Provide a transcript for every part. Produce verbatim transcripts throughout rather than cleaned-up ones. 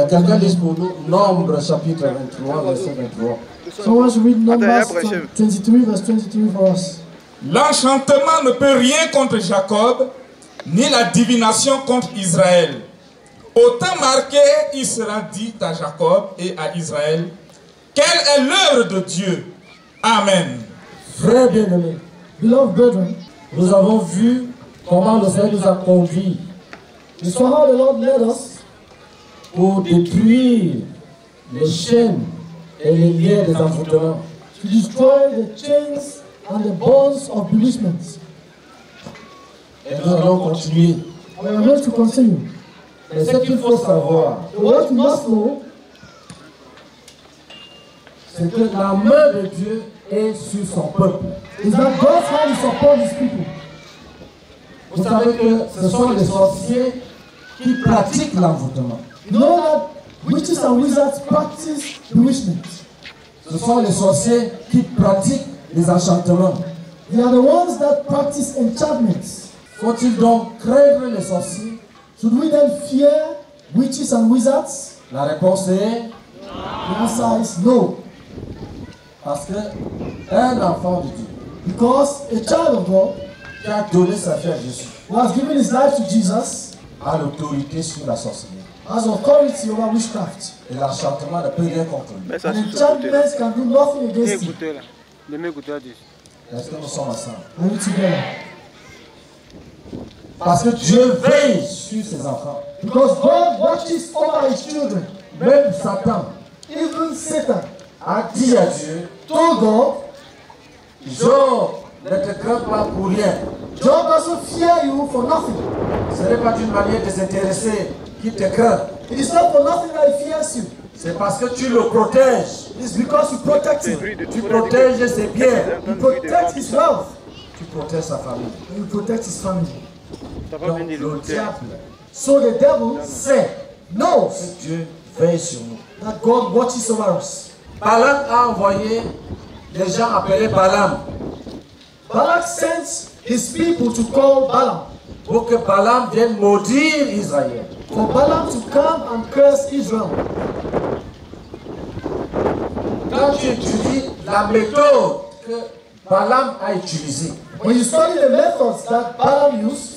quelqu'un lise pour nous Nombre chapitre vingt-trois, verset vingt-trois. Someone should read Numbers twenty-three, verse twenty-three for us. L'enchantement ne peut rien contre Jacob, ni la divination contre Israël. Au temps marqué, il sera dit à Jacob et à Israël, quelle est l'œuvre de Dieu? Amen. Frères bien-aimés, Beloved brethren, nous avons vu comment le Seigneur nous a conduits we saw how the Lord led us pour détruire les chaînes et les liens des envoûtements. to destroy the chains and the bonds of bewitchment. Et nous allons continuer. We are going to continue. Mais ce qu'il faut savoir, What you must know c'est que la main de Dieu est sur son peuple. is that God's hand is upon His people. Vous savez que ce sont les sorciers qui pratiquent l'envoûtement. You know that witches and wizards practice bewitchment. Ce sont les sorciers qui pratiquent les enchantements. They are the ones that practice enchantments. Faut-il donc craindre les sorciers? Should we then fear witches and wizards? La réponse est The answer is no. parce que un enfant de Dieu Because a child of God qui a donné sa vie à Jésus who has given his life to Jesus a l'autorité sur la sorcellerie. has authority over witchcraft. Et l'enchantement ne peut rien contre lui. Mais ça, And c'est sur le côté, là. enchantments can do nothing against him. Écoutez là. Les mecs écoutez là. Est-ce que nous sommes ensemble? Are we together? Parce que Dieu veille sur ses enfants. Because God watches over His children. Même Satan Even Satan a dit à Dieu, told God, Job, ne te crains pas pour rien. Job doesn't fear you for nothing. Ce n'est pas d'une manière désintéressée qu'il te craint. It is not for nothing that He fears you. C'est parce que tu le protèges. It is because you protect C'est him. bruit de- Tu protèges ses biens. You protect his wealth. Tu protèges sa famille. And you protect his family. T'as pas Donc fini de le l'écouter. diable So the devil sait knows que Dieu veille sur nous. that God watches over us. Balak a envoyé des gens appelés Balaam Balak sent his people to call Balaam, pour que Balaam vienne maudire Israël. for Balaam to come and curse Israel. Quand tu étudies la méthode que Balaam a utilisée, When you study the methods that Balaam used,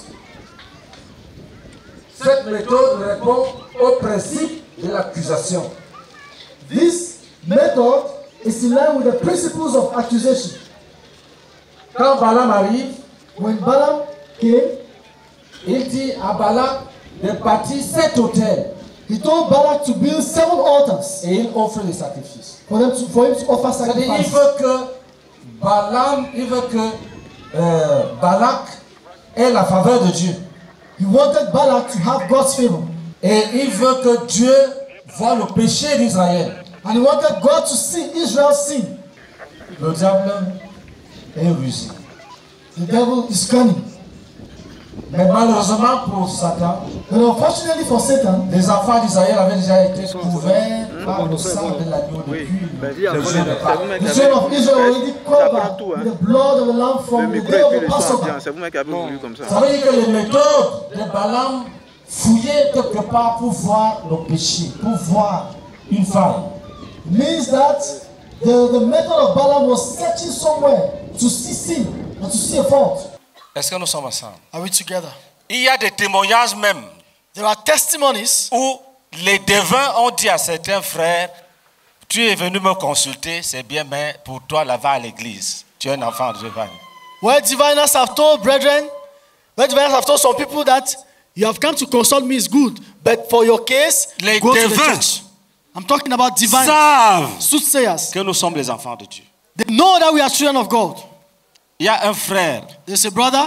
cette méthode répond au principe de l'accusation. this method is in line with the principles of accusation. Quand Balaam arrive, When Balaam came, il dit à Balak de bâtir sept autels he told Balak to build seven altars et il offre les sacrifices. for, them to, for him to offer C'est-à-dire il sacrifice. veut que Balaam, il veut que euh, Balak ait la faveur de Dieu. He wanted Balak to have God's favor. Et il veut que Dieu voie le péché d'Israël. And he wanted God to see Israel's sin. Le diable est rusé. The devil is cunning. Mais malheureusement pour Satan, But unfortunately for Satan, les enfants d'Israël avaient déjà été couverts par le sang de l'agneau Oui. depuis Ben, dis, le après, jour c'est de vous Pâques. mec the qui children avez- of Israel already Ça prend covered tout, hein. with the blood of the lamb Le from the micro day et of puis the le son Passover. ambiant. C'est vous mec qui avez voulu comme ça. Ça veut dire que les méthodes de Balaam fouillaient quelque part pour voir le péché, pour voir une faille. It means that the, the method of Balaam was searching somewhere to see sin and to see a fault. Est-ce que nous sommes ensemble? Are we together? Il y a des témoignages même There are testimonies où les devins ont dit à certains frères, tu es venu me consulter, c'est bien, mais pour toi, là-bas à l'église, tu es un enfant de Dieu. where diviners have told brethren, where diviners have told some people that you have come to consult me is good, but for your case, Les go to the devins church. I'm talking about divine savent soothsayers. que nous sommes les enfants de Dieu. They know that we are children of God. Il y a un frère, There's a brother,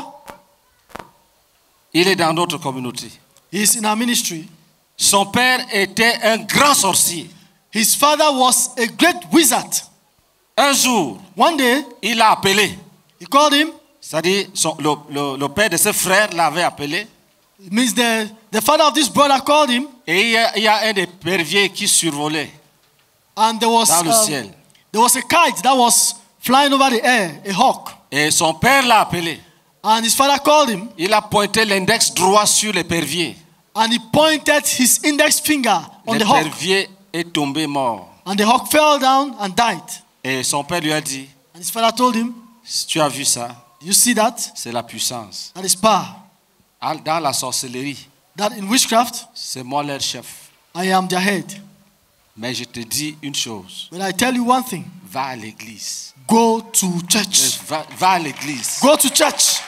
il est dans notre communauté. he's in our ministry. Son père était un grand sorcier. His father was a great wizard. Un jour, One day, il l'a appelé. he called him. C'est-à-dire, son- le, le- le père de ce frère l'avait appelé. It means the, the father of this brother called him, Et il y a, il y a un des perviers qui survolait and there was dans le um, ciel. there was a kite that was flying over the air, a hawk. Et son père l'a appelé. And his father called him, Il a pointé l'index droit sur l'épervier. And he pointed his index finger on the hawk. L'épervier est tombé mort. And the hawk fell down and died. Et son père lui a dit, And his father told him, si tu as vu ça, you see that? c'est la puissance. That is power. Dans la sorcellerie, That in witchcraft, c'est moi leur chef. I am their head. Mais je te dis une chose, But I tell you one thing. va à l'église. Go to church. Va, va à l'église. Go to church.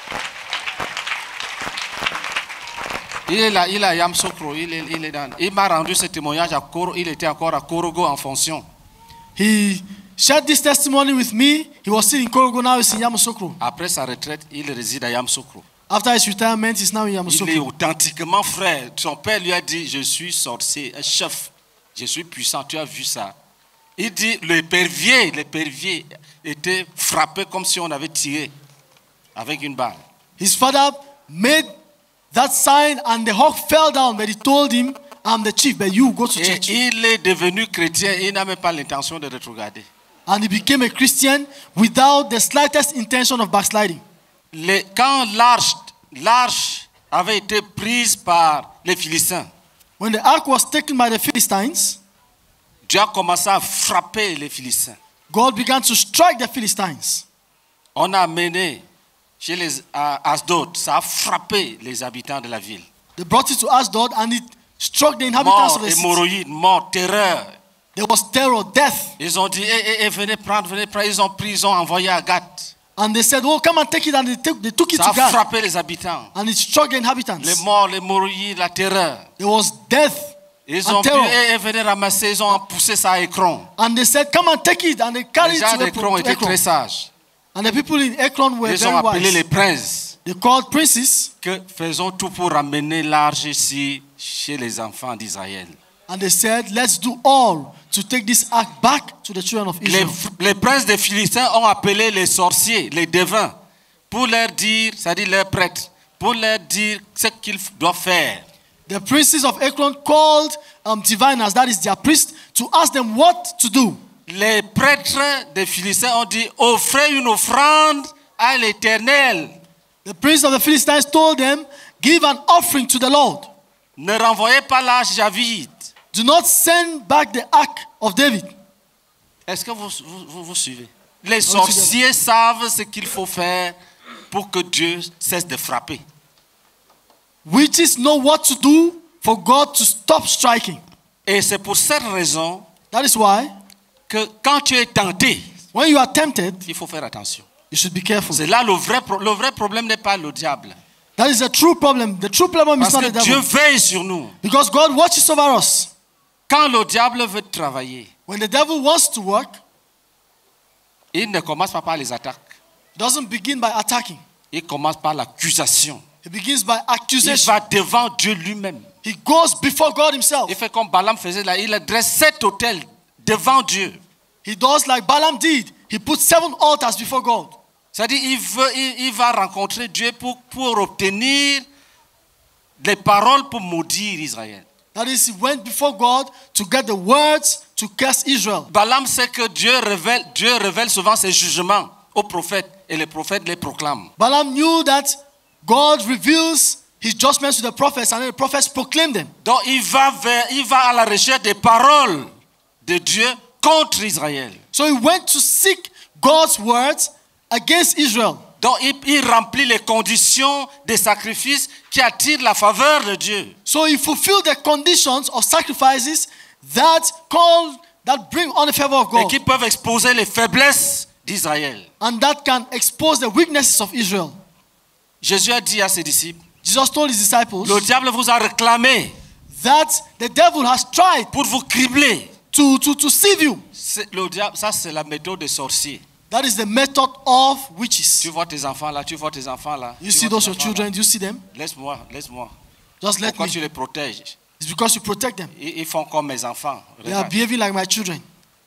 Il est là, il est à Yamoussoukro, il est, il est dans. Il m'a rendu ce témoignage à Koro, il était encore à Korogo en fonction. He shared this testimony with me. He was still in Korogo, now he's in Yamoussoukro. Après sa retraite, il réside à Yamoussoukro. After his retirement, he's now in Il est Yamoussoukro. authentiquement frère. Son père lui a dit, je suis sorcier, un chef, je suis puissant, tu as vu ça. Il dit, l'épervier, l'épervier était frappé comme si on avait tiré avec une balle. His father made that sign and the hawk fell down, but he told him, I'm the chief, but you go to Et church. il est devenu chrétien, il n'a même pas l'intention de rétrograder. And he became a Christian without the slightest intention of backsliding. Les, quand l'arche, l'arche avait été prise par les Philistins, When the ark was taken by the Philistines, Dieu a commencé à frapper les Philistins. God began to strike the Philistines. On a amené chez les à Asdod, ça a frappé les habitants de la ville. They brought it to Asdod and it struck the inhabitants Mort, of the city. hémorroïdes, mort, terreur. There was terror, death. Ils ont dit, eh, eh, eh, venez prendre, venez prendre. Ils ont pris, ils ont envoyé à Gath. And they said, oh, come and take it. And they took, they took it Ça to a God. frappé les habitants. And it struck the inhabitants. Les morts, les hémorroïdes, la terreur. There was death Ils and ont pris, terror. eh, eh, venez ramasser, ils ont poussé ça à Ekron. And they said, come and take it. And they carried Les it gens to d'Ekron Ekron. étaient très sages. And the people in Ekron were Ils ont very appelé les wise. princes. They called princes. Que faisons tout pour ramener l'arche ici chez les enfants d'Israël. And they said, let's do all to take this ark back to the children of Les, Israel. les princes des Philistins ont appelé les sorciers, les devins, pour leur dire, c'est-à-dire leurs prêtres, pour leur dire ce qu'ils doivent faire. The princes of Ekron called um, diviners, that is their priests, to ask them what to do. Les prêtres des Philistins ont dit, offrez une offrande à l'Éternel. The prince of the Philistines told them, give an offering to the Lord. Ne renvoyez pas l'arche David. Do not send back the ark of David. Est-ce que vous, vous, vous, vous suivez? Les sorciers savent ce qu'il faut faire pour que Dieu cesse de frapper. Witches know what to do for God to stop striking. Et c'est pour cette raison That is why, que quand tu es tenté, when you are tempted, il faut faire attention. you should be careful. C'est là le vrai, pro- le vrai problème n'est pas le diable. That is a true problem. The true problem is Parce not que the Dieu devil. veille sur nous. Because God watches over us. Quand le diable veut travailler, When the devil wants to work, il ne commence pas par les attaques. he doesn't begin by attacking. Il commence par l'accusation. He begins by Il accusation. va devant Dieu lui-même. He goes before God himself. Il fait comme Balaam faisait là. Il dresse sept autels devant Dieu. He does like Balaam did. He put seven altars before God. C'est-à-dire il veut, il, il va rencontrer Dieu pour, pour obtenir des paroles pour maudire Israël. That is, he went before God to get the words to curse Israel. Balaam sait que Dieu révèle, Dieu révèle souvent ses jugements aux prophètes et les prophètes les proclament. Balaam knew that God reveals his judgments to the prophets and then the prophets proclaim them. Donc il va, vers, il va à la recherche des paroles de Dieu contre Israël. So he went to seek God's words against Israel. Donc il, il remplit les conditions des sacrifices qui attirent la faveur de Dieu. So he fulfilled the conditions of sacrifices that call, that bring on the favor of Et God. qui peuvent exposer les faiblesses d'Israël. And that can expose the weaknesses of Israel. Jésus a dit à ses disciples, Jesus told his disciples le diable vous a réclamé that the devil has tried pour vous cribler. to, to, to deceive you. C'est- Le diable, ça c'est la méthode des sorciers. That is the method of Tu witches. vois tes enfants là, tu vois tes enfants là. You tu see vois those tes your enfants là. children, do you see them? Laisse-moi, laisse-moi. Just let Pourquoi me. tu les protèges? It's because you protect them. Ils, ils font comme mes enfants. They are Regarde. behaving like my children.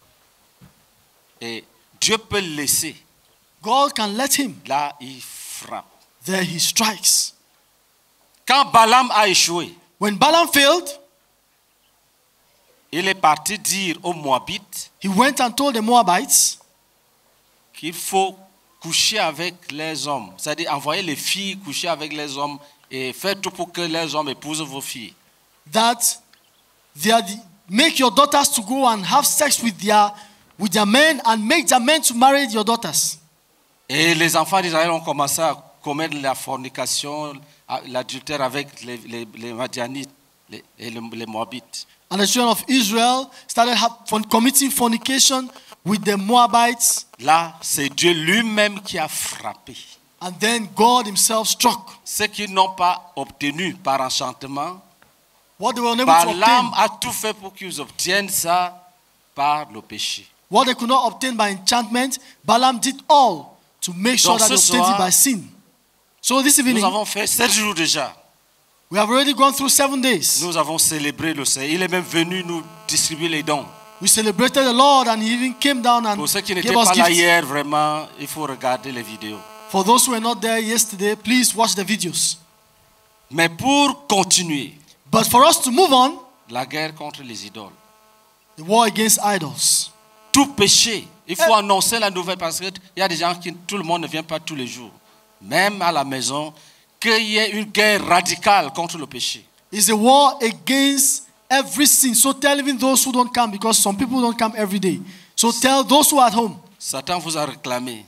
Et Dieu peut le laisser. God can let him. Là, il frappe. There he strikes. Quand Balaam a échoué, When Balaam failed, il est parti dire aux Moabites he went and told the Moabites qu'il faut coucher avec les hommes. C'est-à-dire envoyer les filles coucher avec les hommes et faites tout pour que les hommes épousent vos filles. that they are the, make your daughters to go and have sex with their with their men and make their men to marry your daughters. Et les enfants d'Israël ont commencé à commettre la fornication, l'adultère avec les, les, les Madianites les, et les, les Moabites. And the children of Israel started have, for, committing fornication with the Moabites. Là, c'est Dieu lui-même qui a frappé. And then God himself struck. Ceux qui n'ont pas obtenu par enchantement, What they were unable to Balaam obtain, a tout fait pour qu'ils obtiennent ça par le péché. what they could not obtain by enchantment, Balaam did all to make sure Donc, that they ce obtained it soir, by sin. So this evening, Nous avons fait sept jours déjà. we have already gone through seven days. Nous avons célébré le Seigneur. Il est même venu nous distribuer les dons. We celebrated the Lord and he even came down and Pour ceux qui gave n'étaient us pas là gifts. hier, vraiment, il faut regarder les vidéos. For those who were not there yesterday, please watch the videos. Mais pour continuer, But for us to move on, la guerre contre les idoles, the war against idols. tout péché, il faut annoncer la nouvelle parce qu'il y a des gens qui, tout le monde ne vient pas tous les jours, même à la maison, qu'il y ait une guerre radicale contre le péché. It's a war against every sin. So tell even those who don't come, because some people don't come every day. So tell those who are at home. Satan vous a réclamé,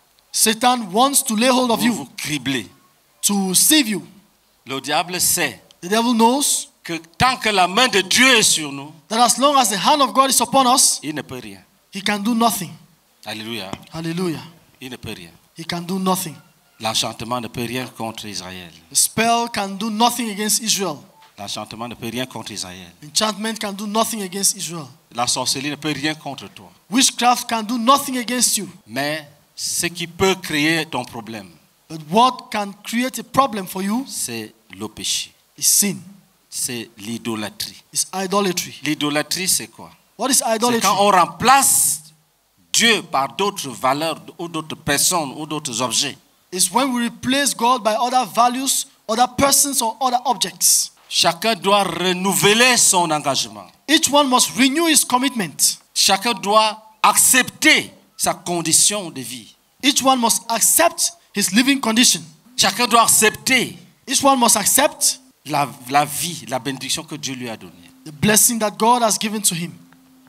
Satan wants to lay hold of vous you, vous criblez. to save you. Le diable sait The devil knows que tant que la main de Dieu est sur nous, that as long as the hand of God is upon us, il ne peut rien. he can do nothing. Alléluia. Hallelujah. Il ne peut rien. He can do nothing. L'enchantement ne peut rien contre Israël. The spell can do nothing against Israel. L'enchantement ne peut rien contre Israël. Enchantment can do nothing against Israel. La sorcellerie ne peut rien contre toi. Witchcraft can do nothing against you. Mais ce qui peut créer ton problème, But what can create a problem for you c'est le péché. is sin. C'est l'idolâtrie. It's idolatry. L'idolâtrie, c'est quoi? What is C'est idolatry? quand on remplace Dieu par d'autres valeurs ou d'autres personnes ou d'autres objets. It's when we replace God by other values, other persons, or other objects. Chacun doit renouveler son engagement. Each one must renew his commitment. Chacun doit accepter sa condition de vie. Each one must accept his living condition. Chacun doit accepter Each one must accept la, la vie, la bénédiction que Dieu lui a donnée. the blessing that God has given to him.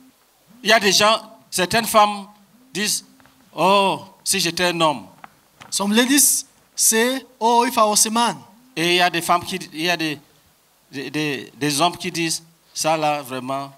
Il y a des gens, certaines femmes disent, oh, si j'étais un homme. Some ladies say, oh, if I was a man. Et il y a des femmes qui, il y a des, des, des, des hommes qui disent, ça là, vraiment,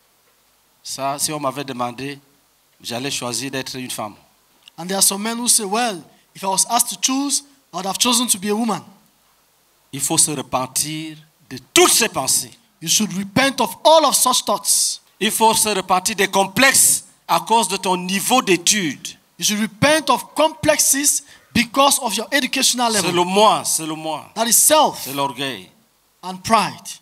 ça, si on m'avait demandé, j'allais choisir d'être une femme. And there are some men who say, well, if I was asked to choose, I would have chosen to be a woman. Il faut se repentir de toutes ces pensées. You should repent of all of such thoughts. Il faut se repentir des complexes à cause de ton niveau d'études. You should repent of complexes because of your educational C'est level. le moi, c'est le moi, That is self c'est l'orgueil. and pride.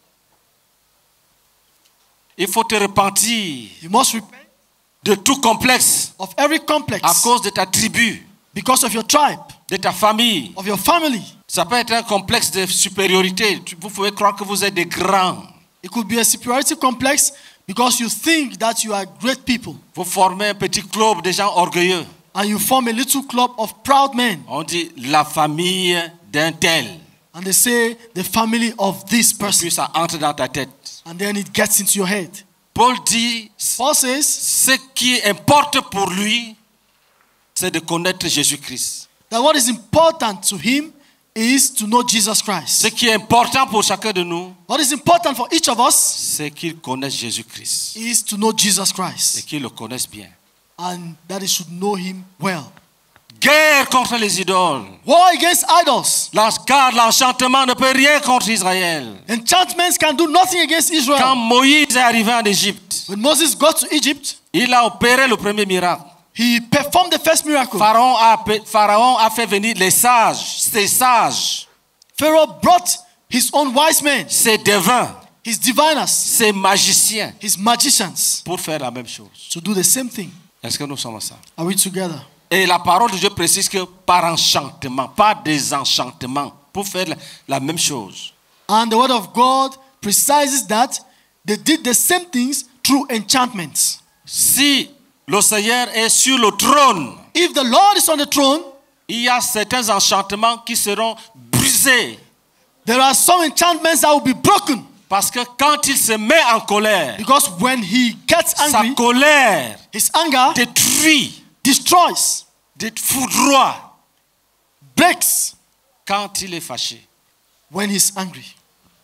Il faut te repentir You must repent de tout complexe of every à complex cause de ta tribu, because of your tribe, de ta famille. of your family. Ça peut être un complexe de supériorité. Vous pouvez croire que vous êtes des grands. It could be a superiority complex because you think that you are great people Vous formez un petit club de gens orgueilleux. and you form a little club of proud men On dit la famille d'un tel. and they say the family of this person, Puis ça entre dans ta tête. and then it gets into your head. Paul dit, Paul says ce qui importe pour lui, c'est de connaître Jésus-Christ. that what is important to him is to know Jesus Ce Christ. qui est important pour chacun de nous, What is important for each of us c'est qu'ils connaissent Jésus-Christ is to know Jesus et Christ qu'ils le connaissent bien. and that he should know him well. Guerre contre les idoles. War against idols. L'en- Car l'enchantement ne peut rien contre Israël. Enchantments can do nothing against Quand Israel. Moïse est arrivé en Égypte, When Moses got to Egypt, il a opéré le premier miracle. he performed the first miracle. Pharaon a, Pharaon a fait venir les sages, ses sages, Pharaoh brought his own wise men, ses devins, his diviners, ses magiciens his magicians pour faire la même chose. to do the same thing. Est-ce que nous sommes ensemble? Are we together? Et la parole de Dieu précise que par enchantement, pas désenchantement, pour faire la, la même chose. And the word of God precises that they did the same things through enchantments. Si le Seigneur est sur le trône, If the Lord is on the throne, il y a certains enchantements qui seront brisés. There are some enchantments that will be broken. Parce que quand il se met en colère, Because when he gets sa angry, colère his anger détruit, destroys, dé- foudroie breaks quand il est fâché. when he's angry.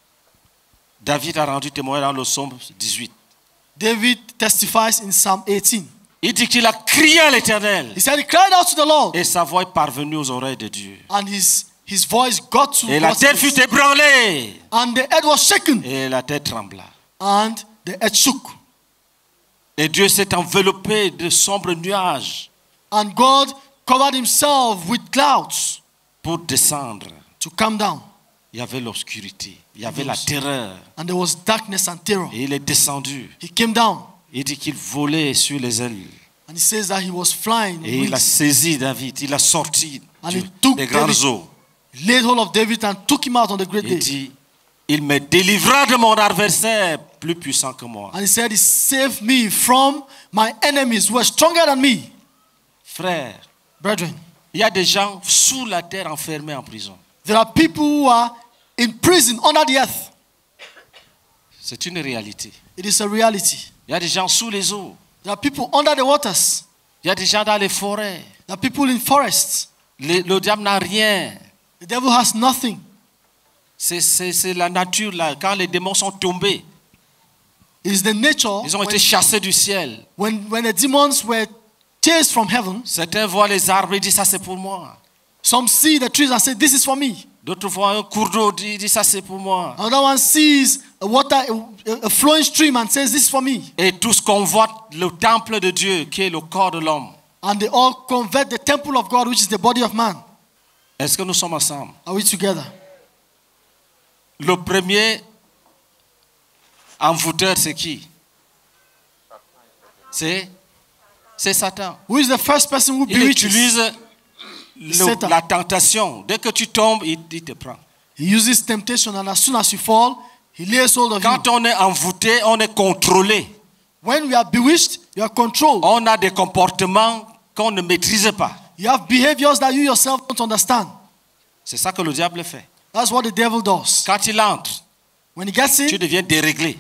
David a rendu témoin dans le psaume dix-huit. David testifies in Psalm eighteen. Il dit qu'il a crié à l'Éternel He said he cried out to the Lord, et sa voix est parvenue aux oreilles de Dieu. and his, his voice got to Et la God's terre ears. fut ébranlée And the earth was shaken, et la terre trembla. and the earth shook. Et Dieu s'est enveloppé de sombres nuages And God covered himself with clouds pour descendre. to come down. Il y avait l'obscurité, il y avait la terreur. And there was darkness and terror. Et il est descendu. He came down, Il dit qu'il volait sur les ailes. and he says that he was flying. on Et il a wings. saisi David, il a sorti And du- he took des grandes David. eaux. He laid hold of David and took him out on the great Il day. dit, il me délivra de mon adversaire plus puissant que moi. And he said, he saved me from my enemies who were stronger than me. Frère, Brethren, il y a des gens sous la terre enfermés en prison. there are people who are in prison under the earth. C'est une réalité. It is a reality. Il y a des gens sous les eaux. There are people under the waters. Il y a des gens dans les forêts. There are people in forests. Le, le diable n'a rien. The devil has nothing. C'est, c'est, c'est la nature là. Quand les démons sont tombés, It is the nature. ils ont when, été chassés du ciel. when, when the demons were chased from heaven, Certains voient les arbres et disent ça c'est pour moi. some see the trees and say, this is for me. D'autres voient un cours d'eau et disent ça c'est pour moi. Another one sees a water, a, a flowing stream and says, this is for me. Et tous convoitent le temple de Dieu qui est le corps de l'homme. And they all convert the temple of God, which is the body of man. Est-ce que nous sommes ensemble? Are we together? Le premier envoûteur c'est qui? C'est, c'est Satan. Who is the first person who Il bewitches? utilise le- Satan. la tentation. Dès que tu tombes, il, il te prend. He uses temptation, and as soon as you fall, he lays hold of Quand you. on est envoûté, on est contrôlé. When we are bewitched, you are controlled. On a des comportements qu'on ne maîtrise pas. You have behaviors that you yourself don't understand. C'est ça que le diable fait. That's what the devil does. Quand il entre, When he gets tu in, deviens déréglé.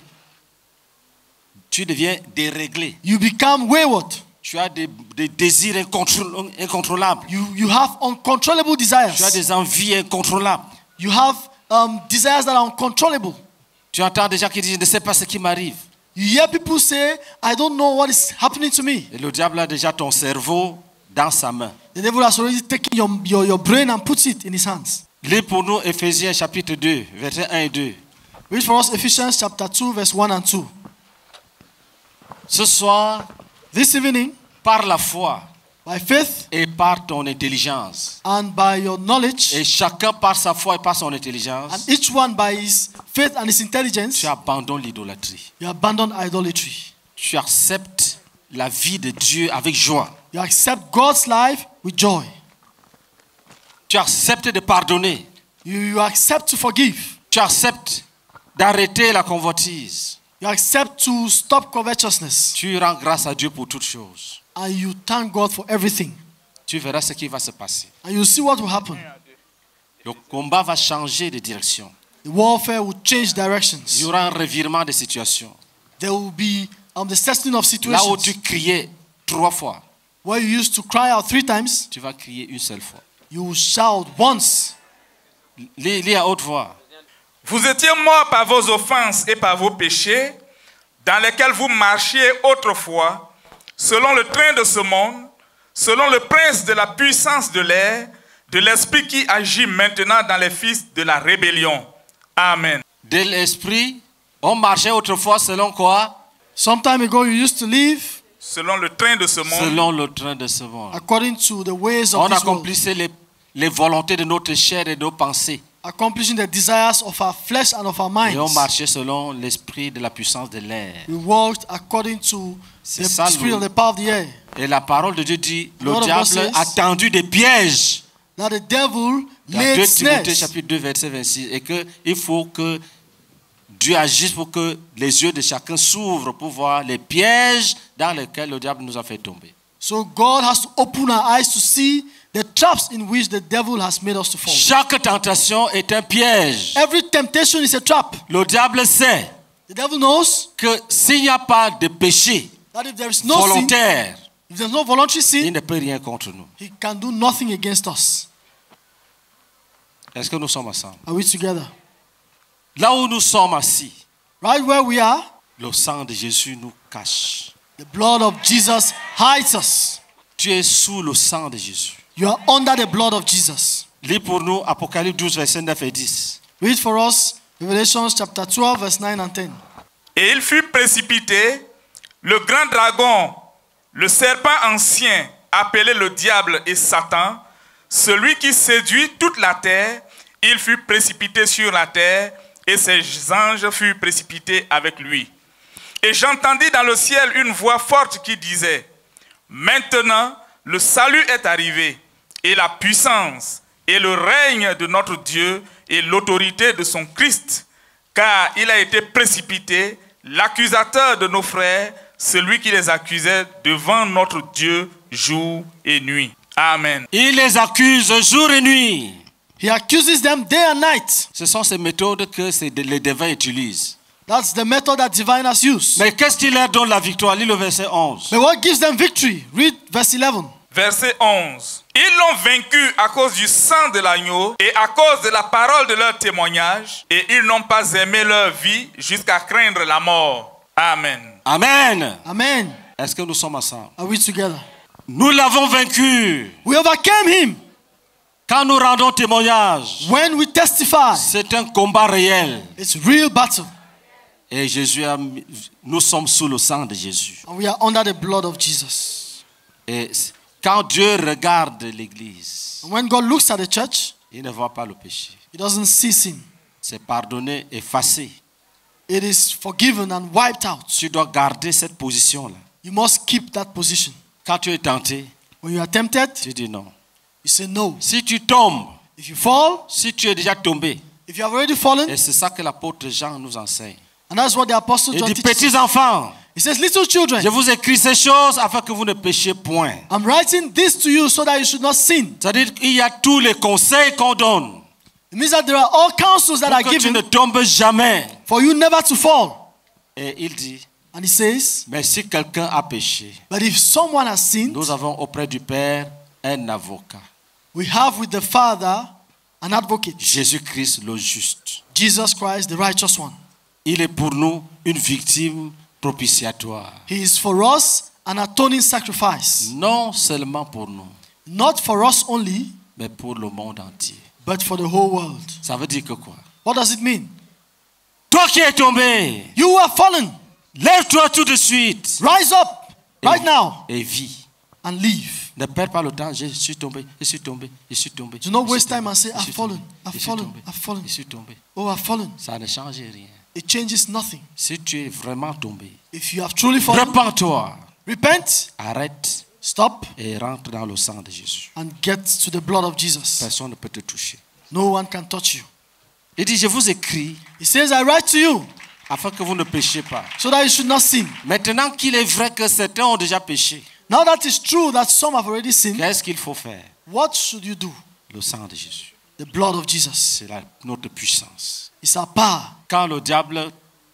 Tu deviens déréglé. you become wayward. Tu as des, des désirs incontrôl- incontrôlables. You, you have uncontrollable Tu as desires. des envies incontrôlables. You have um, desires that are uncontrollable. Tu entends des gens qui disent, je ne sais pas ce qui m'arrive. You hear people say, I don't know what is happening to me. Et le diable a déjà ton cerveau dans sa main. The devil has already taken your, your, your brain and puts it in his hands. Lis pour nous Éphésiens chapitre deux, versets un et deux. Read for us Ephesians chapter two, verse one and two. Ce soir, This evening, par la foi by faith et par ton intelligence, and by your knowledge, et chacun par sa foi et par son and intelligence, each one by his faith and his intelligence, tu abandonnes l'idolâtrie. you abandon idolatry. Tu acceptes la vie de Dieu avec joie. You accept God's life with joy. Tu acceptes de pardonner. You, you accept to forgive. Tu acceptes d'arrêter la convoitise. You accept to stop covetousness. Tu rends grâce à Dieu pour toutes choses. And you thank God for everything. Tu verras ce qui va se passer. And you see what will happen. Le combat va changer de direction. The warfare will change Il y directions. aura un revirement de situation. There will be um, the settling of Là où situations. tu criais trois fois, Where you used to cry out three times, tu vas crier une seule fois. you will shout once. Lis, lis à haute voix. Vous étiez morts par vos offenses et par vos péchés, dans lesquels vous marchiez autrefois, selon le train de ce monde, selon le prince de la puissance de l'air, de l'esprit qui agit maintenant dans les fils de la rébellion. Amen. De l'esprit, on marchait autrefois selon quoi? Some time ago, you used to live Selon le train de ce monde, Selon le train de ce monde. according to the ways of On this world, accomplissait les, les volontés de notre chair et de nos pensées. accomplishing the desires of our flesh and of our Et on minds. marchait selon l'esprit de la puissance de l'air. We walked according to C'est the ça, spirit le- of the power of the air. Et la parole de Dieu dit, le Lord of diable God says- a tendu des pièges. That the devil Dans laid deux Timothée snares. chapitre deux verset vingt-six. Et qu'il faut que Dieu agisse pour que les yeux de chacun s'ouvrent pour voir les pièges dans lesquels le diable nous a fait tomber. So God has to open our eyes to see The traps in which the devil has made us to fall. Chaque tentation est un piège. Every temptation is a trap. Le diable sait The devil knows que s'il n'y a pas de péché that if there is no sin, volontaire, if there is no voluntary il sin, ne peut rien contre nous. he can do nothing against us. Est-ce que nous sommes ensemble? Are we together? Là où nous sommes assis, Right where we are, le sang de Jésus nous cache. the blood of Jesus hides us. Tu es sous le sang de Jésus. You are under the blood of Jesus. Lis pour nous Apocalypse douze, versets neuf et dix. Read for us Revelation chapter twelve, verse nine and ten. Et il fut précipité, le grand dragon, le serpent ancien, appelé le diable et Satan, celui qui séduit toute la terre, il fut précipité sur la terre, et ses anges furent précipités avec lui. Et j'entendis dans le ciel une voix forte qui disait, maintenant le salut est arrivé, et la puissance, et le règne de notre Dieu, et l'autorité de son Christ, car il a été précipité, l'accusateur de nos frères, celui qui les accusait devant notre Dieu jour et nuit. Amen. Il les accuse jour et nuit. He accuses them day and night. Ce sont ces méthodes que ces- les devins utilisent. That's the method that divine has used. Mais qu'est-ce qui leur donne la victoire? Lis le verset onze. But what gives them victory? Read verse eleven. Verset onze. Ils l'ont vaincu à cause du sang de l'agneau et à cause de la parole de leur témoignage, et ils n'ont pas aimé leur vie jusqu'à craindre la mort. Amen. Amen. Amen. Est-ce que nous sommes ensemble? Are we together? Nous l'avons vaincu. We overcame him. Quand nous rendons témoignage, When we testify, c'est un combat réel. it's real battle. Et Jésus a mis- nous sommes sous le sang de Jésus. And we are under the blood of Jesus. Et quand Dieu regarde l'Église, And when God looks at the church, il ne voit pas le péché. he doesn't see sin. C'est pardonné, effacé. It is forgiven and wiped out. Tu dois garder cette position-là. You must keep that position. Quand tu es tenté, When you are tempted, tu dis non. you say no. Si tu tombes, If you fall, si tu es déjà tombé, if you have already fallen, et c'est ça que l'apôtre Jean nous enseigne. and that's what the apostle Il John dit, teaches us. petits enfants, He says, little children, je vous écris ces choses afin que vous ne péchiez point. I'm writing this to you so that you should not sin. C'est-à-dire qu'il y a tous les conseils qu'on donne It means that there are all counsels that pour are que tu given ne tombes jamais. for you never to fall. Et il dit, And he says, mais si quelqu'un a péché, but if someone has sinned, nous avons auprès du Père un avocat, we have with the Father an advocate, Jésus-Christ le juste. Jesus Christ, the righteous one. Il est pour nous une victime propitiatoire. He is for us an atoning sacrifice, Non seulement pour nous, not for us only, mais pour le monde entier. but for the whole world. Ça veut dire que quoi? What does it mean? Toi qui es tombé, You are fallen. lève-toi tout de suite Rise up right et, now et vis. and leave. Ne perds pas le temps. Je suis tombé, je suis tombé, je suis tombé. Do not je suis waste time tombé, and say, je I've suis fallen, tombé, I've je suis fallen, tombé, I've fallen. Je suis tombé. Oh, I've fallen. Ça ne change rien. It changes nothing. Si tu es vraiment tombé, If you have truly fallen, repens-toi, repent, arrête stop, et rentre dans le sang de Jésus. and get to the blood of Jesus. Personne ne peut te toucher. No one can touch you. Il dit, je vous écris He says, I write to you afin que vous ne péchiez pas. so that you should not sin. Maintenant qu'il est vrai que certains ont déjà péché, Now that it's true that some have already sinned, qu'est-ce qu'il faut faire? what should you do? Le sang de Jésus. The blood of Jesus. C'est la- notre puissance. It's our power. Quand le diable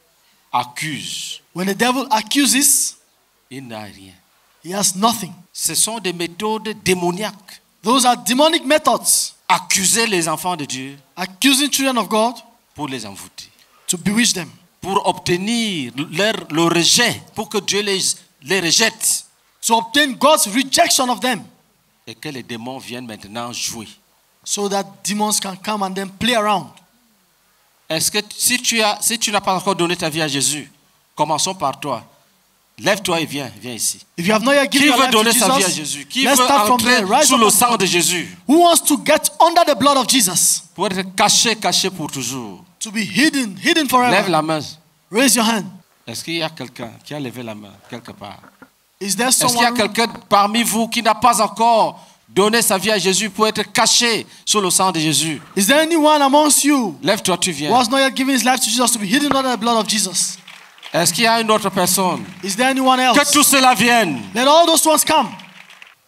accuse, When the devil accuses, il n'a rien. he has nothing. Ce sont des méthodes démoniaques. Those are demonic methods. Accuser les enfants de Dieu Accusing children of God pour les envoûter, to bewitch them, pour obtenir leur, le rejet, pour que Dieu les, les rejette to obtain God's rejection of them, et que les démons viennent maintenant jouer. so that demons can come and then play around. Est-ce que si tu as, si tu n'as pas encore donné ta vie à Jésus, commençons par toi. Lève-toi et viens, viens ici. If you have not yet Qui given your veut life to donner sa vie à Jesus, Jésus? Qui let's veut start from entrer there. Rise sous up le and sang come. de Jésus Who wants to get under the blood of Jesus? pour être caché, caché pour toujours? To be hidden, hidden Lève forever. la main. Raise your hand. Est-ce qu'il y a quelqu'un qui a levé la main quelque part? Is there Est-ce qu'il y a someone? quelqu'un parmi vous qui n'a pas encore donné sa vie à Jésus pour être caché sous le sang de Jésus? Is there anyone amongst you Lève-toi, tu who viens. has not yet given his life to Jesus to be hidden under the blood of Jesus? Est-ce qu'il y a une autre personne? Is there anyone else? Que tout cela vienne. Let all those ones come.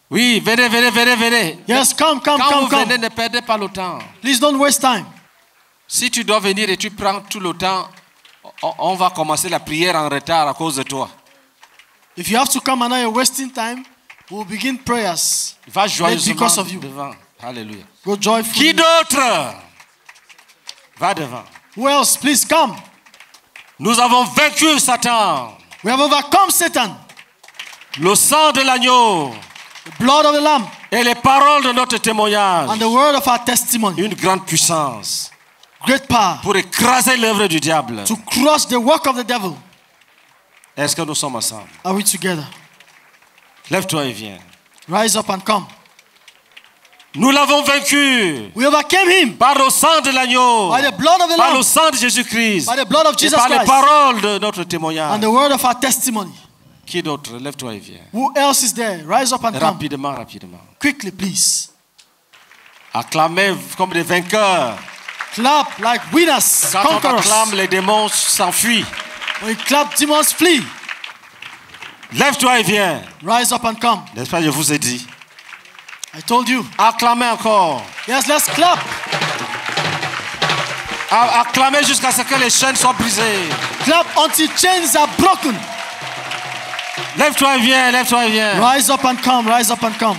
Oui, venez, venez, venez, venez. Yes, come, come, Quand come, vous venez, come. ne perdez pas le temps. Please don't waste time. Si tu dois venir et tu prends tout le temps, on- on va commencer la prière en retard à cause de toi. If you have to come and now you're wasting time, we'll begin prayers. Va Because joyeusement of you. devant. Alléluia. Go joyfully. Qui d'autre? Va devant. Who else? Please come. Nous avons vaincu Satan. We have overcome Satan. Le sang de l'agneau The blood of the Lamb et les paroles de notre témoignage. and the word of our testimony. Une grande puissance Great power pour écraser l'œuvre du diable. to crush the work of the devil. Est-ce que nous sommes ensemble? Are we together? Lève-toi et viens. Rise up and come. Nous l'avons vaincu We overcame him par le sang de l'agneau, by the blood of the par le Lamb sang de Jésus-Christ by the blood of et Jesus par les Christ paroles de notre and témoignage. the word of our testimony. Qui d'autre? Lève-toi et viens. Who else is there? Rise up and come. Rapidement, rapidement. Quickly, please. Acclamez comme des vainqueurs. Clap like winners, Quand on conquerors. acclame, les démons s'enfuient. When you clap, demons flee. Lève-toi et viens. Rise up and come. N'est-ce pas, je vous ai dit. I told you. Acclamez encore. Yes, let's clap. A- Acclamez jusqu'à ce que les chaînes soient brisées. Clap until chains are broken. Lève-toi et viens, lève-toi et viens. Rise up and come. Rise up and come.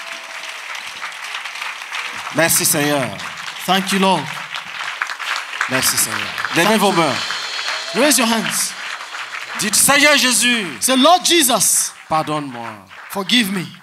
Merci Seigneur. Thank you, Lord. Merci Seigneur. Levez vos mains. Raise your hands. Dites Seigneur Jésus, Say, Lord Jesus, pardonne-moi. forgive me.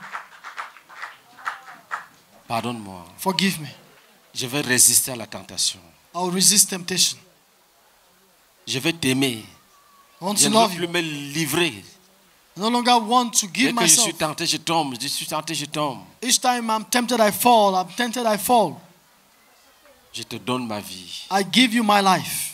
Pardonne-moi. Forgive me. Je vais résister à la tentation. I will resist temptation. Je vais t'aimer. I want Je to ne love veux you. plus me livrer. I no longer want to Dès give que je suis myself. tenté, je tombe. Je suis tenté, je tombe. Each time I'm tempted, I fall. I'm tempted, I fall. Je te donne ma vie. I give you my life.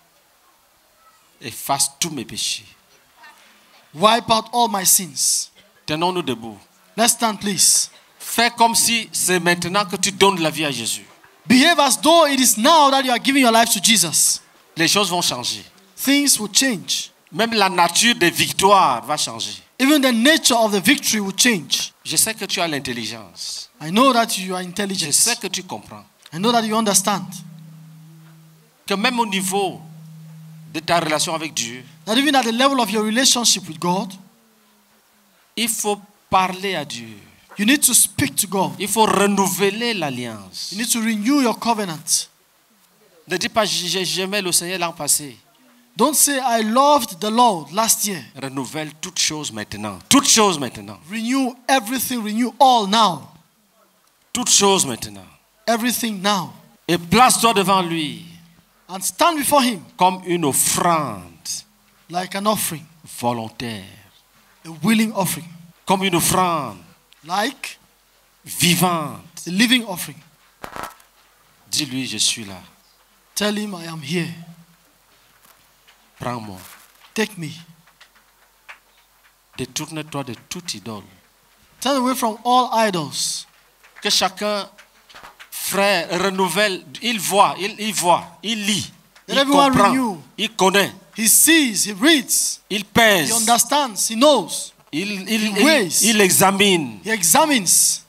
Efface tous mes péchés. Wipe out all my sins. Tenons-nous debout. Let's stand, please. Fais comme si c'est maintenant que tu donnes la vie à Jésus. Behave as though it is now that you are giving your life to Jesus. Les choses vont changer. Things will change. Même la nature des victoires va changer. Even the nature of the victory will change. Je sais que tu as l'intelligence. I know that you are Je intelligent. sais que tu comprends. I know that you understand. Que même au niveau de ta relation avec Dieu, That even at the level of your relationship with God, il faut parler à Dieu. you need to speak to God. Il faut renouveler l'alliance. You need to renew your covenant. Ne dis pas j'ai- j'aimais le Seigneur l'an passé. Don't say, I loved the Lord last year. Renouvelle toutes choses maintenant. Toutes choses maintenant. Renew everything, renew all now. Toutes choses maintenant. Everything now. Et place-toi devant lui And stand before Him comme une offrande like an offering, volontaire. a willing offering, Comme une offrande like vivante. a living offering. Dis-lui, je suis là. Tell Him, I am here. Prends-moi. Take me. Détourne-toi de toute idole. Turn away from all idols. Que chacun, frère, renouvelle. Il voit, il, il voit, il lit. Let Il everyone comprend. renew. Il connaît. He sees, He reads, Il He pèse. understands, He knows, Il, il, He il, weighs. il examine. He examines.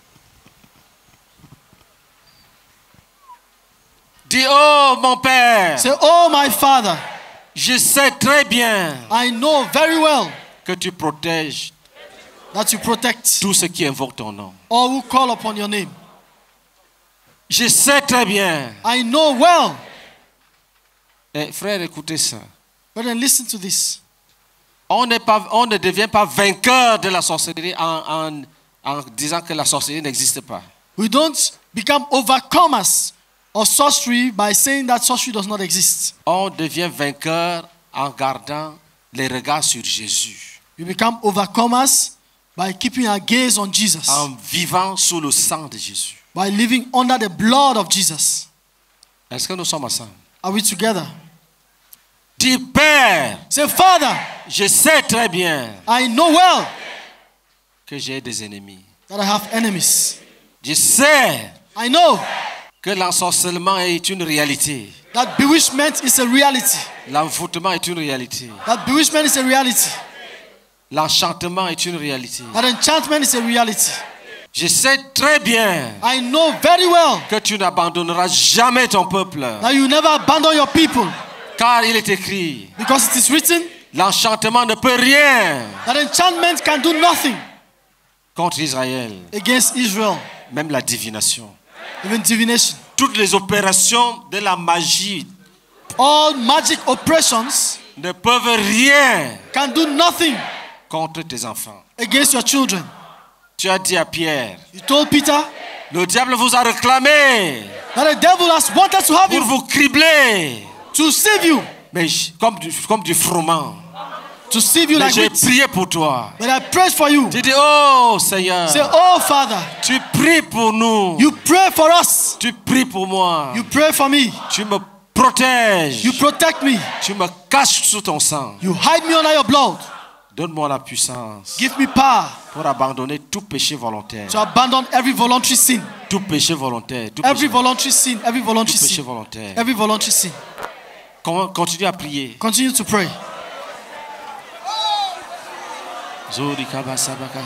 Dis, oh mon Père, Say, oh my Father, je sais très bien I know very well que tu protèges that you protect tous ceux qui invoquent ton nom. all who call upon your name. Je sais très bien. I know well. Eh, frère, écoutez ça. Brethren, listen to this. On, n'est pas, on ne devient pas vainqueur de la sorcellerie en, en, en disant que la sorcellerie n'existe pas. We don't become overcomers of sorcery by saying that sorcery does not exist. On devient vainqueur en gardant les regards sur Jésus, We become overcomers by keeping our gaze on Jesus, en vivant sous le sang de Jésus. by living under the blood of Jesus. Est-ce que nous sommes ensemble? Are we together? Dis, Père, Say, Father, je sais très bien I know well que j'ai des ennemis. that I have enemies. Je sais I know que l'ensorcellement est une réalité. that bewitchment is a reality. L'envoûtement est une réalité. That bewitchment is a reality. L'enchantement est une réalité. That enchantment is a reality. Je sais très bien I know very well que tu n'abandonneras jamais ton peuple. that you never abandon your people. Car il est écrit, Because it is written l'enchantement ne peut rien that enchantment can do nothing contre Israël. against Israel, Même la divination. even divination. Toutes les opérations de la magie All magic operations ne peuvent rien can do nothing contre tes enfants. against your children. Tu as dit à Pierre, You told Peter le diable vous a réclamé that the devil has wanted to have pour you, vous cribler, to save you, mais j- comme du, comme du froment. to save you Mais like j'ai wheat. prié pour toi. But I prayed for you. J'ai dit, oh Seigneur, Say, oh Father, tu pries pour nous. you pray for us. Tu pries pour moi. You pray for me. Tu me protèges. You protect me. Tu me caches sous ton sang. You hide me under your blood. Donne-moi la puissance Give me power pour abandonner tout péché volontaire. to abandon every voluntary sin. Tout péché volontaire. Tout Every péché, voluntary sin. Every tout voluntary péché sin. volontaire. Every voluntary sin. Con- Continue à prier. Continue to pray. Zori kaba sabaka.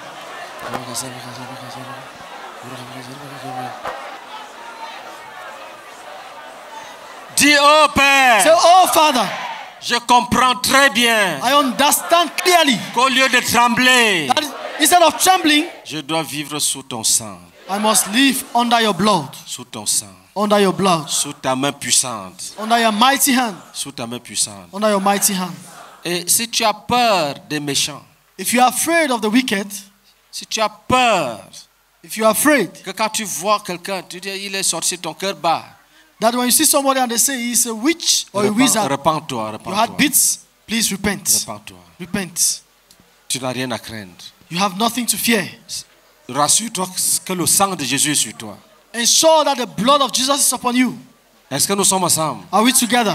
Dis, oh Say, Père, oh Father, je comprends très bien I understand clearly qu'au lieu de trembler, that instead of trembling, je dois vivre sous ton sang, I must live under your blood. sous ton sang, Under your blood. sous ta main puissante, Under your mighty hand. sous ta main puissante. Under your mighty hand. Et si tu as peur des méchants, If you are afraid of the wicked, si tu as peur if you are afraid que quand tu vois quelqu'un, tu dis il est sorti, ton cœur bat, that when you see somebody and they say he's a witch or a Repens- wizard, repens-toi, your repens-toi, heart beats, please repent. repens-toi. Repent. Tu n'as rien à craindre. You have nothing to fear. Rassure-toi que le sang de Jésus est sur toi. Ensure that the blood of Jesus is upon you. Est-ce que nous sommes ensemble? Are we together?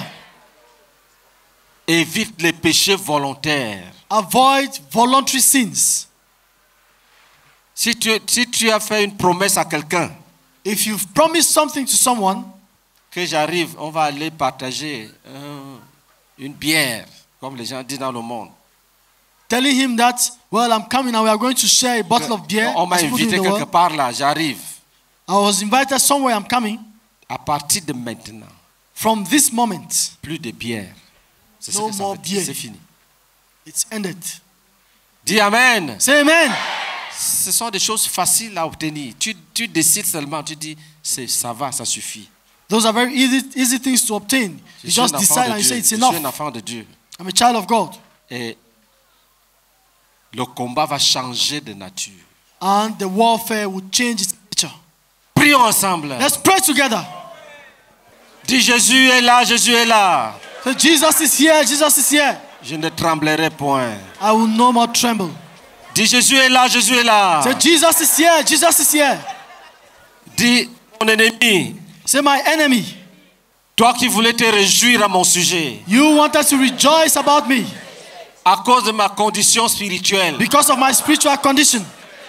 Évite les péchés volontaires. Avoid voluntary sins. Si tu, si tu as fait une promesse à quelqu'un, If you've promised something to someone, que j'arrive, on va aller partager euh, une bière, comme les gens disent dans le monde. telling him that, well, I'm coming and we are going to share a bottle of beer. On m'a as people do in invité the quelque world. part là, j'arrive. I was invited somewhere, I'm coming. À partir de maintenant, From this moment, plus de bière. C'est ce No que ça more veut dire. beer. C'est fini. it's ended. Dis Amen. Say amen. Ce sont des choses faciles à obtenir. Tu, tu décides seulement, tu dis, c'est, ça va, ça suffit. Those are very easy, easy things to obtain. Je You suis un just enfant decide de and you Dieu. say it's Je enough. suis un enfant de Dieu. I'm a child of God. Et le combat va changer de nature. And the warfare will change its nature. Prions ensemble. Let's pray together. Dis Jésus est là, Jésus est là. So Jesus is here, Jesus is here. Je ne tremblerai point. I will no more tremble. Dis Jésus est là, Jésus est là. Say Jesus is here, Jesus is here. Dis mon ennemi, Say my enemy, toi qui voulais te réjouir à mon sujet, you wanted to rejoice about me à cause de ma condition spirituelle, because of my spiritual condition.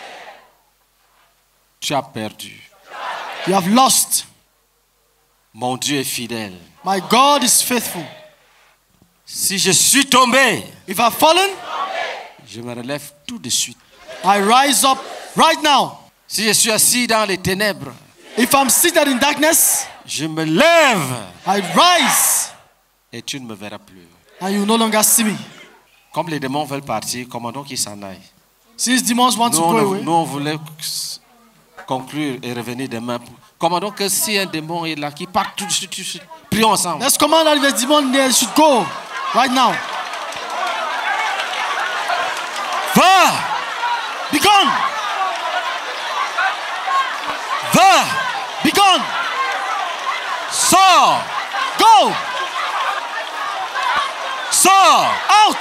tu as perdu. You have lost. Mon Dieu est fidèle. My God is faithful. Si je suis tombé, If I've fallen, je me relève tout de suite. I rise up right now. Si je suis assis dans les ténèbres, If I'm seated in darkness, je me lève I rise et tu ne me verras plus. and you no longer see me. Comme les démons veulent partir, commandons qu'ils s'en aillent. Since demons want Nous, to on, go nous, away, on voulait conclure et revenir demain. Commandons que si un démon est là, qu'il parte tout de suite, tout de suite. Prions ensemble. let's command that the demon there should go right now. Va! Be gone! Va! Be gone! Sors! Go! Sors! Out!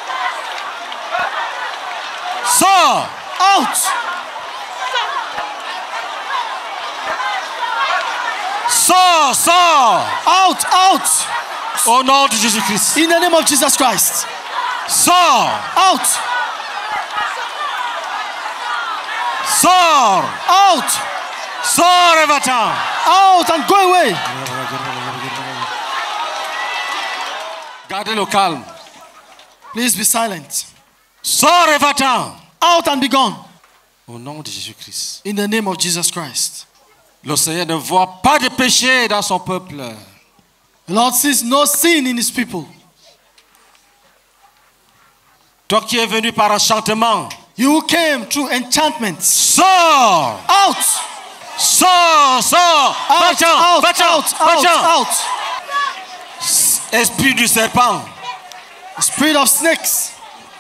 Sors! Out! Sors! Sors! Out! Out! Au nom de Jésus-Christ. In the name of Jesus Christ. Sors! Out! Sors! Out! Sors et va-t'en! Out and go away. Gardez le calme. Please be silent. Sors et va-t'en! Out and be gone. Au nom de Jésus-Christ. In the name of Jesus Christ. Le Seigneur ne voit pas de péché dans son peuple. The Lord sees no sin in his people. Toi qui es venu par enchantement, You came through enchantment. sors, Out! sors, sors, Out, va-t'en, out, va-t'en, out, out, va-t'en. out. Esprit du serpent, The spirit of snakes.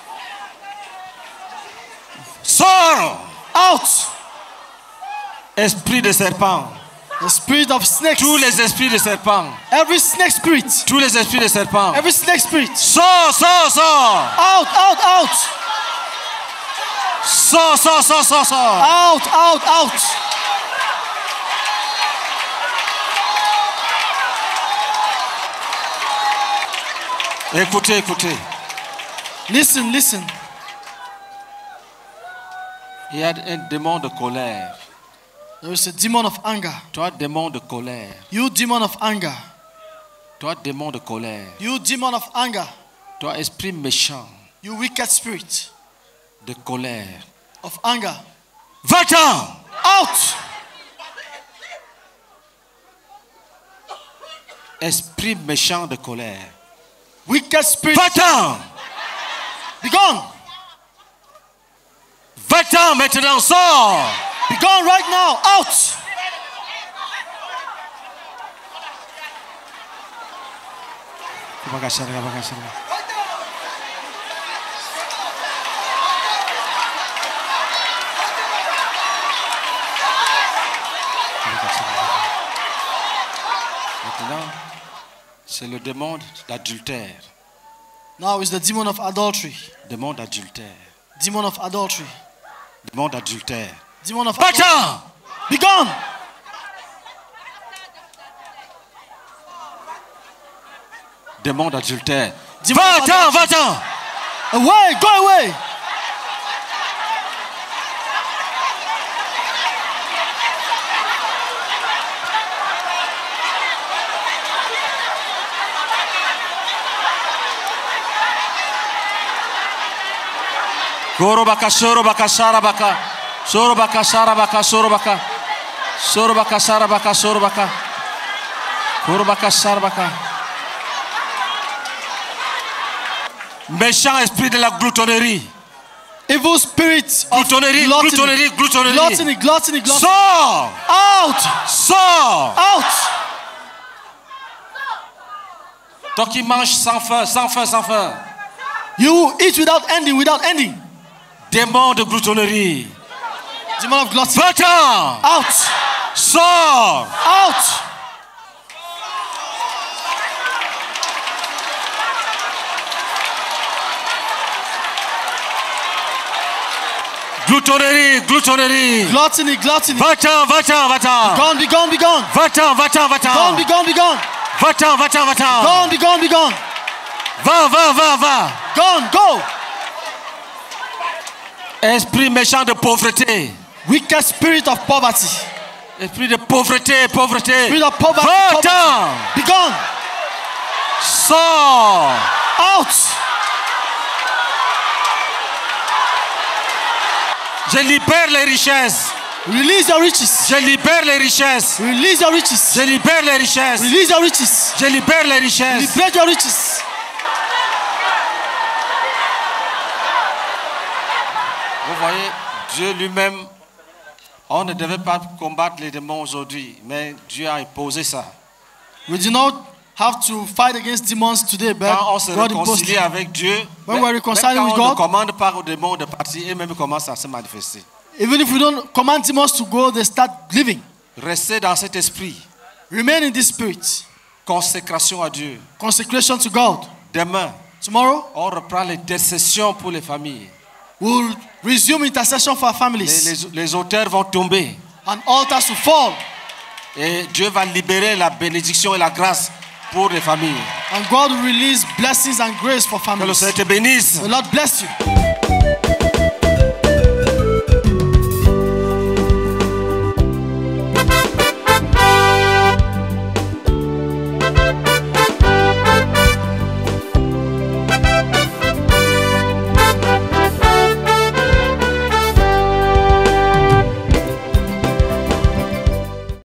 sors, Out! esprit de serpent. The spirit of snakes. Tous les esprits de serpent, Every snake spirit. tous les esprits de serpent, Every snake spirit. sors, sors, sors, Out, out, out. sors, sors, sors, sors, sors. Out, out, out. Écoutez, écoutez. Listen, listen. Il y a un démon de colère. There is a demon of anger. Toi, démon de colère. You demon of anger. Toi, démon de colère. You demon of anger. Toi, esprit méchant You wicked spirit de colère. of anger. Va-t'en! Out! Esprit méchant de colère. Wicked spirit. Va-t'en! Be gone. Va-t'en maintenant, sors! Be gone right now. Out. Maintenant, c'est le démon d'adultère. Now is the demon of adultery. Démon d'adultère. Demon of adultery. Démon d'adultère. Demon of adultery. Va-t'en! Be gone. Démon d'adultère. Démon Va-t'en, va-t'en! Away. Go away. Gorobaka, sorobaka, sarabaka. Sorobaka, sarabaka, sorobaka. Sorobaka, sarabaka, sorobaka. Gorobaka, sarabaka. Méchant esprit de la gloutonnerie. Evil spirit of Gloutonnerie, gluttony. gloutonnerie, gloutonnerie. Gluttony, gluttony, gluttony. Sors! Out. Sors! Out. Toi qui manges sans faim, sans faim, sans faim. You eat without ending, without ending. Démon de gloutonnerie. Demon of gluttony. Va-t'en! Out. Sors! Out. Gloutonnerie, gloutonnerie. Gluttony, gluttony. Va-t'en, va-t'en, va-t'en. Gone, be gone, be gone. Va-t'en, va-t'en, Gone, va-t'en. be gone, be gone. Va-t'en, va-t'en, va-t'en. Gone, be gone, be gone. Va, va, va, va. Gone, go. Esprit méchant de pauvreté. Wicked spirit of poverty. Esprit de pauvreté, pauvreté. Spirit of poverty. Va-t'en. Be gone. Sors. Out. Je libère les richesses. Release your riches. Je libère les richesses. Release your riches. Je libère les richesses. Release your riches. Je libère les richesses. Liberate your riches. Vous voyez, Dieu lui-même, on ne devait pas combattre les démons aujourd'hui, mais Dieu a imposé ça. We do not have to fight against demons today, but Quand on se God imposed réconcilie it. avec Dieu, When même- we are reconciling même with quand on ne God- commande pas aux démons de partir, et même commencent à se manifester. Even if we don't command demons to go, they start living. Restez dans cet esprit. Remain in this spirit. Consécration à Dieu. Consecration to God. Demain, Tomorrow, on reprend les décisions pour les familles. we'll resume intercession for our Les, families. les- les auteurs vont tomber. And altars to fall. Et Dieu va libérer la bénédiction et la grâce pour les familles. And God will release blessings and grace for Que le families. Seigneur te bénisse. The Lord bless you.